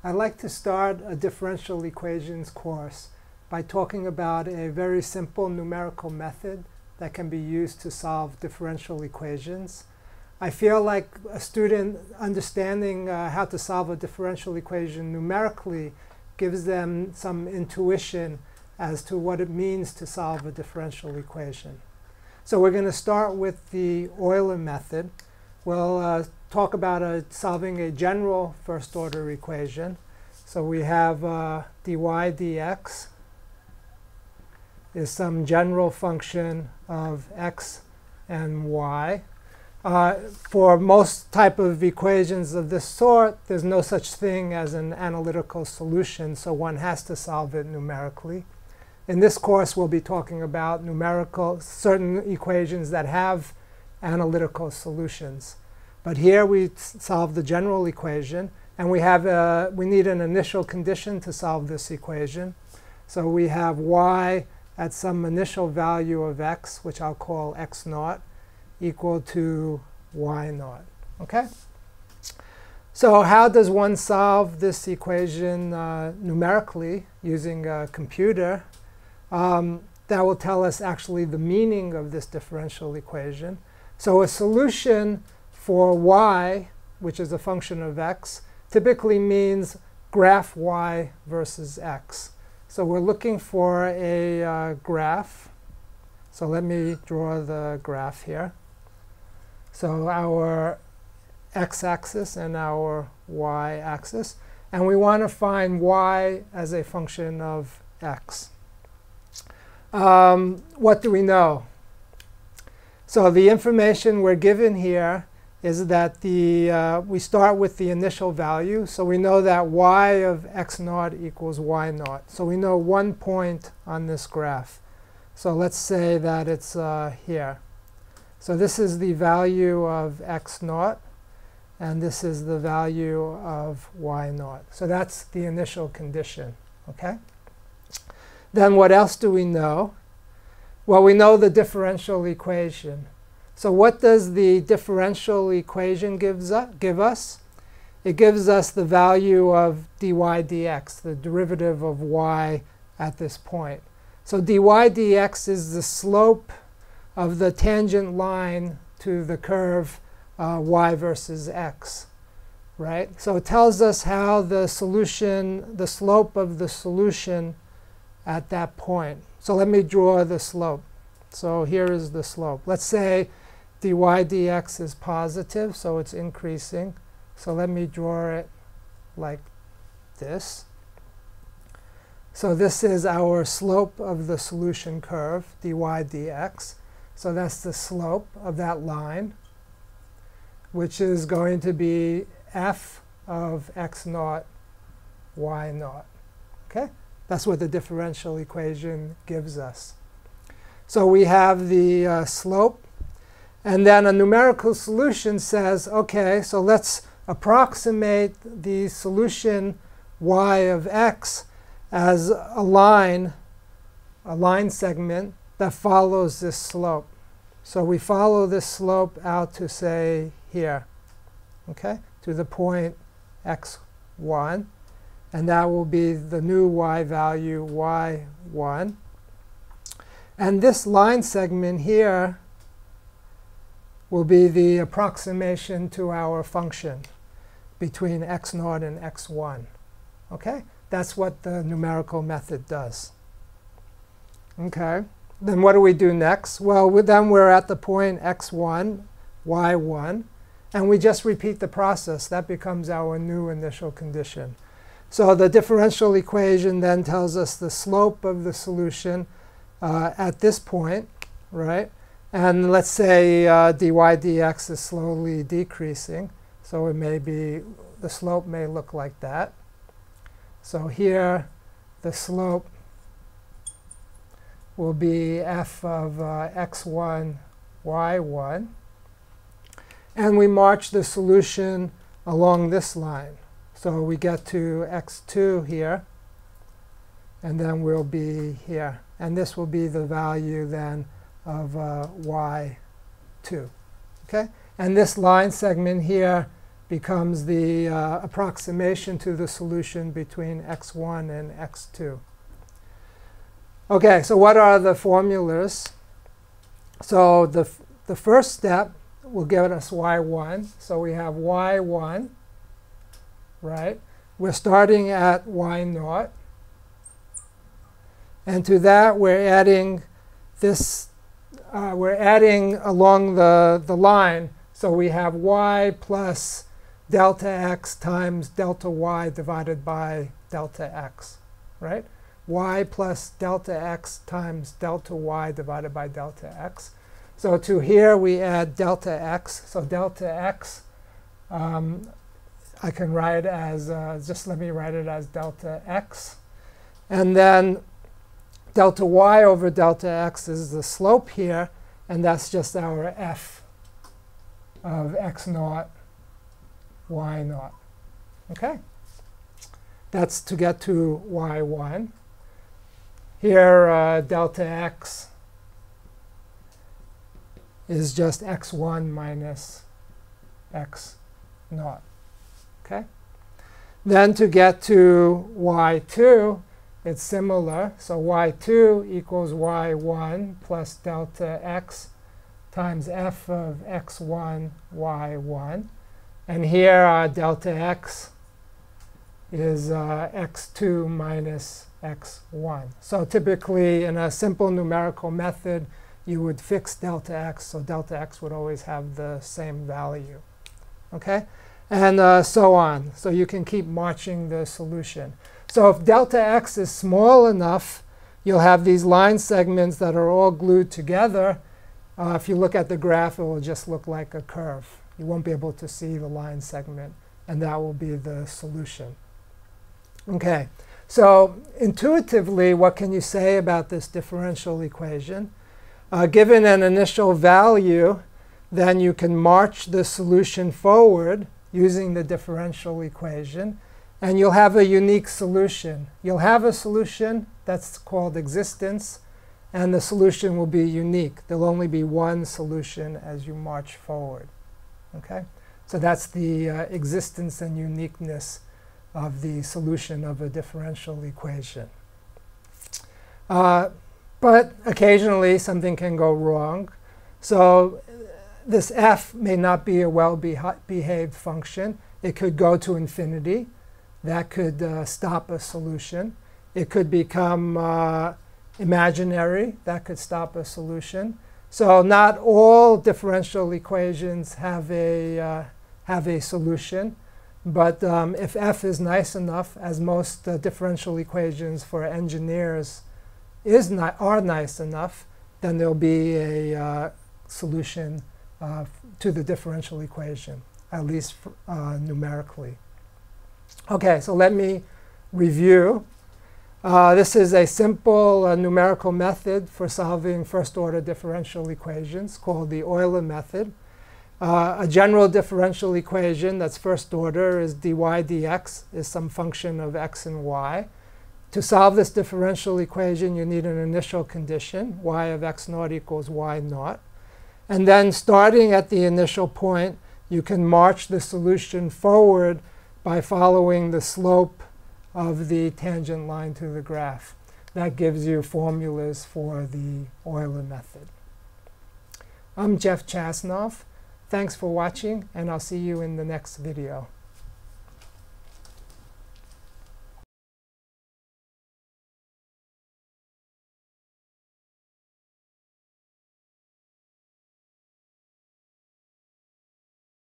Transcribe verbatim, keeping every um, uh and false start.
I'd like to start a differential equations course by talking about a very simple numerical method that can be used to solve differential equations. I feel like a student understanding uh, how to solve a differential equation numerically gives them some intuition as to what it means to solve a differential equation. So we're going to start with the Euler method. We'll uh, talk about uh, solving a general first order equation. So we have uh, dy dx is some general function of x and y. Uh, for most type of equations of this sort, there's no such thing as an analytical solution, so one has to solve it numerically. In this course, we'll be talking about numerical, certain equations that have analytical solutions. But here we solve the general equation, and we have a, we need an initial condition to solve this equation. So we have y at some initial value of x, which I'll call x naught, equal to y naught. Okay? So how does one solve this equation uh, numerically using a computer? Um, that will tell us actually the meaning of this differential equation. So a solution for y, which is a function of x, typically means graph y versus x. So we're looking for a uh, graph. So let me draw the graph here. So our x-axis and our y-axis. And we want to find y as a function of x. Um, what do we know? So the information we're given here is that the, uh, we start with the initial value. So we know that y of x naught equals y naught. So we know one point on this graph. So let's say that it's uh, here. So this is the value of x naught, and this is the value of y naught. So that's the initial condition. Okay? Then what else do we know? Well, we know the differential equation. So what does the differential equation gives us, give us? It gives us the value of dy dx, the derivative of y at this point. So dy dx is the slope of the tangent line to the curve uh, y versus x, right? So it tells us how the solution, the slope of the solution at that point. So let me draw the slope. So here is the slope. Let's say dy dx is positive, so it's increasing. So let me draw it like this. So this is our slope of the solution curve, dy dx. So that's the slope of that line, which is going to be f of x naught, y naught. Okay? That's what the differential equation gives us. So we have the uh, slope. And then a numerical solution says, OK, so let's approximate the solution y of x as a line, a line segment that follows this slope. So we follow this slope out to, say, here, okay, to the point x one. And that will be the new y value, y one. And this line segment here will be the approximation to our function between x naught and x one. Okay? That's what the numerical method does. Okay. Then what do we do next? Well, then we're at the point x one, y one. And we just repeat the process. That becomes our new initial condition. So the differential equation then tells us the slope of the solution uh, at this point, right? And let's say uh, dy dx is slowly decreasing. So it may be, the slope may look like that. So here, the slope will be f of uh, x one, y one. And we march the solution along this line. So we get to x two here, and then we'll be here. And this will be the value then of uh, y two. Okay? And this line segment here becomes the uh, approximation to the solution between x one and x two. OK, so what are the formulas? So the, the first step will give us y one. So we have y one, right? We're starting at y naught. And to that, we're adding this, uh, we're adding along the, the line. So we have y plus delta x times delta y divided by delta x, right? Y plus delta x times delta y divided by delta x. So to here, we add delta x. So delta x, um, I can write as, uh, just let me write it as delta x. And then delta y over delta x is the slope here, and that's just our f of x naught, y naught. OK? That's to get to y one. Here, uh, delta x is just x one minus x naught. OK? Then to get to y two, it's similar. So y two equals y one plus delta x times f of x one, y one. And here, uh, delta x is uh, x two minus x one. So typically, in a simple numerical method, you would fix delta x. So delta x would always have the same value. OK? And uh, so on. So you can keep marching the solution. So if delta x is small enough, you'll have these line segments that are all glued together. Uh, if you look at the graph, it will just look like a curve. You won't be able to see the line segment, and that will be the solution. OK, so intuitively, what can you say about this differential equation? Uh, given an initial value, then you can march the solution forward using the differential equation, and you'll have a unique solution. You'll have a solution that's called existence, and the solution will be unique. There'll only be one solution as you march forward. OK? So that's the uh, existence and uniqueness of the solution of a differential equation. Uh, but occasionally, something can go wrong. So this f may not be a well-behaved function. It could go to infinity. That could uh, stop a solution. It could become uh, imaginary. That could stop a solution. So not all differential equations have a, uh, have a solution. But um, if f is nice enough, as most uh, differential equations for engineers is ni are nice enough, then there'll be a uh, solution uh, to the differential equation, at least uh, numerically. OK, so let me review. Uh, this is a simple uh, numerical method for solving first-order differential equations called the Euler method. Uh, a general differential equation that's first order is dy dx is some function of x and y. To solve this differential equation, you need an initial condition, y of x naught equals y naught. And then starting at the initial point, you can march the solution forward by following the slope of the tangent line to the graph. That gives you formulas for the Euler method. I'm Jeff Chasnoff. Thanks for watching, and I'll see you in the next video.